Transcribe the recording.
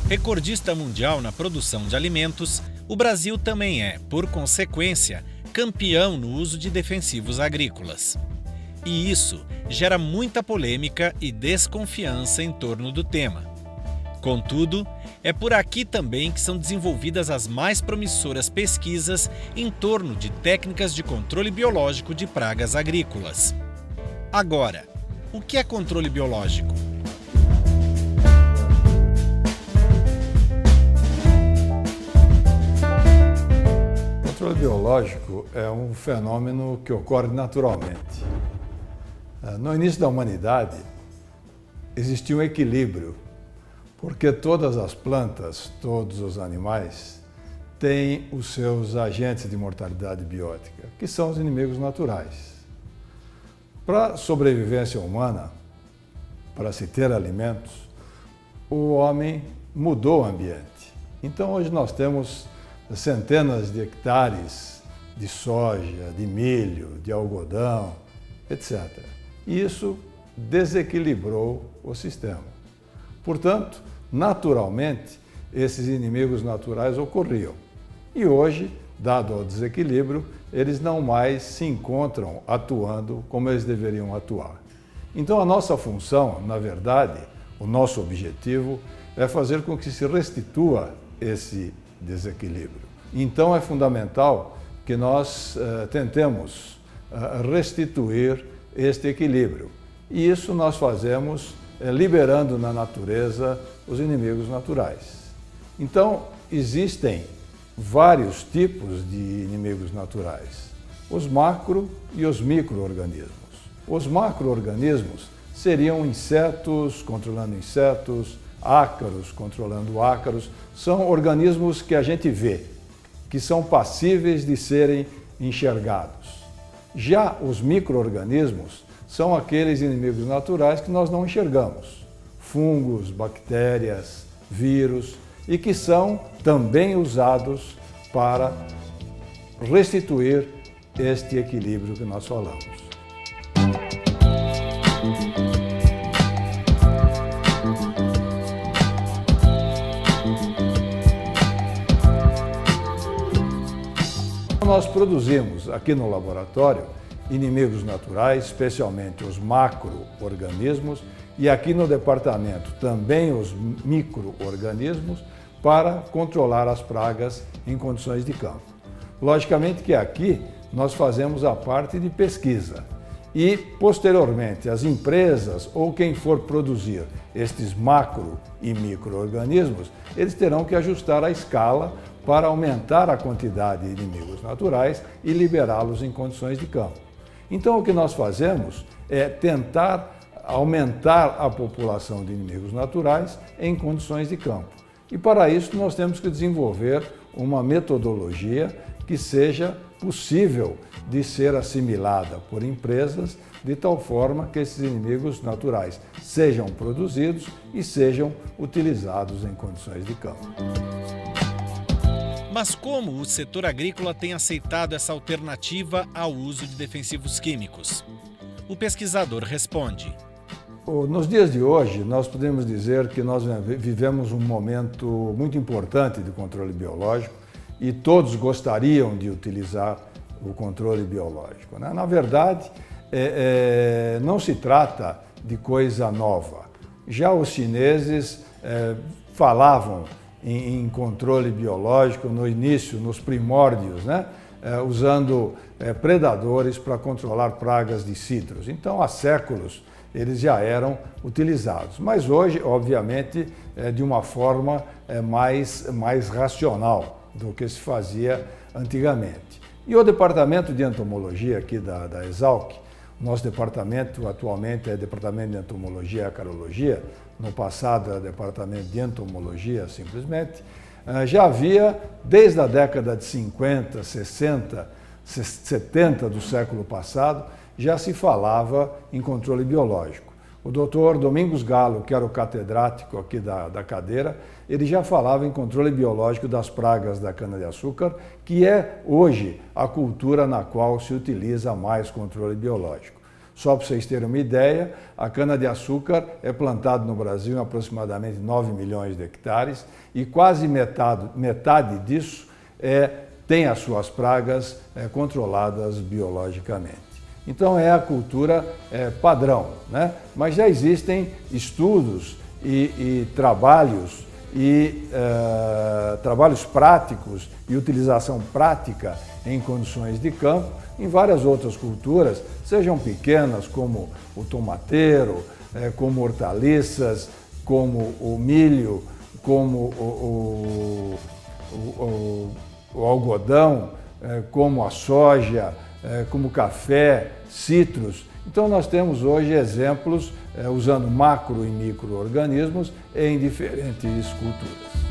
Recordista mundial na produção de alimentos, o Brasil também é, por consequência, campeão no uso de defensivos agrícolas. E isso gera muita polêmica e desconfiança em torno do tema. Contudo, é por aqui também que são desenvolvidas as mais promissoras pesquisas em torno de técnicas de controle biológico de pragas agrícolas. Agora, o que é controle biológico? O controle biológico é um fenômeno que ocorre naturalmente. No início da humanidade, existia um equilíbrio, porque todas as plantas, todos os animais, têm os seus agentes de mortalidade biótica, que são os inimigos naturais. Para a sobrevivência humana, para se ter alimentos, o homem mudou o ambiente. Então hoje nós temos centenas de hectares de soja, de milho, de algodão, etc. E isso desequilibrou o sistema. Portanto, naturalmente, esses inimigos naturais ocorriam. E hoje, dado o desequilíbrio, eles não mais se encontram atuando como eles deveriam atuar. Então, a nossa função, na verdade, o nosso objetivo é fazer com que se restitua esse desequilíbrio. Então, é fundamental que nós tentemos restituir este equilíbrio. E isso nós fazemos liberando na natureza os inimigos naturais. Então, existem vários tipos de inimigos naturais, os macro e os micro-organismos. Os macro-organismos seriam insetos controlando insetos, ácaros controlando ácaros, são organismos que a gente vê, que são passíveis de serem enxergados. Já os micro-organismos são aqueles inimigos naturais que nós não enxergamos, fungos, bactérias, vírus, e que são também usados para restituir este equilíbrio que nós falamos. Nós produzimos aqui no laboratório inimigos naturais, especialmente os macro-organismos, e aqui no departamento também os micro-organismos, para controlar as pragas em condições de campo. Logicamente que aqui nós fazemos a parte de pesquisa e, posteriormente, as empresas ou quem for produzir estes macro e micro-organismos, eles terão que ajustar a escala para aumentar a quantidade de inimigos naturais e liberá-los em condições de campo. Então, o que nós fazemos é tentar aumentar a população de inimigos naturais em condições de campo. E, para isso, nós temos que desenvolver uma metodologia que seja possível de ser assimilada por empresas de tal forma que esses inimigos naturais sejam produzidos e sejam utilizados em condições de campo. Mas como o setor agrícola tem aceitado essa alternativa ao uso de defensivos químicos? O pesquisador responde. Nos dias de hoje, nós podemos dizer que nós vivemos um momento muito importante de controle biológico e todos gostariam de utilizar o controle biológico, né? Na verdade, não se trata de coisa nova. Já os chineses falavam em controle biológico no início, nos primórdios, né? Usando predadores para controlar pragas de citros. Então, há séculos, eles já eram utilizados. Mas hoje, obviamente, de uma forma mais racional do que se fazia antigamente. E o departamento de entomologia aqui da Exalc, nosso departamento atualmente é Departamento de Entomologia e Acarologia, no passado era Departamento de Entomologia simplesmente, já havia, desde a década de 50, 60, 70 do século passado, já se falava em controle biológico. O doutor Domingos Galo, que era o catedrático aqui da cadeira, ele já falava em controle biológico das pragas da cana-de-açúcar, que é hoje a cultura na qual se utiliza mais controle biológico. Só para vocês terem uma ideia, a cana-de-açúcar é plantada no Brasil em aproximadamente 9 milhões de hectares e quase metade disso tem as suas pragas controladas biologicamente. Então é a cultura padrão, né? Mas já existem estudos e trabalhos práticos e utilização prática em condições de campo em várias outras culturas, sejam pequenas como o tomateiro, como hortaliças, como o milho, como o algodão, como a soja, como café, citros. Então nós temos hoje exemplos usando macro e micro-organismos em diferentes culturas.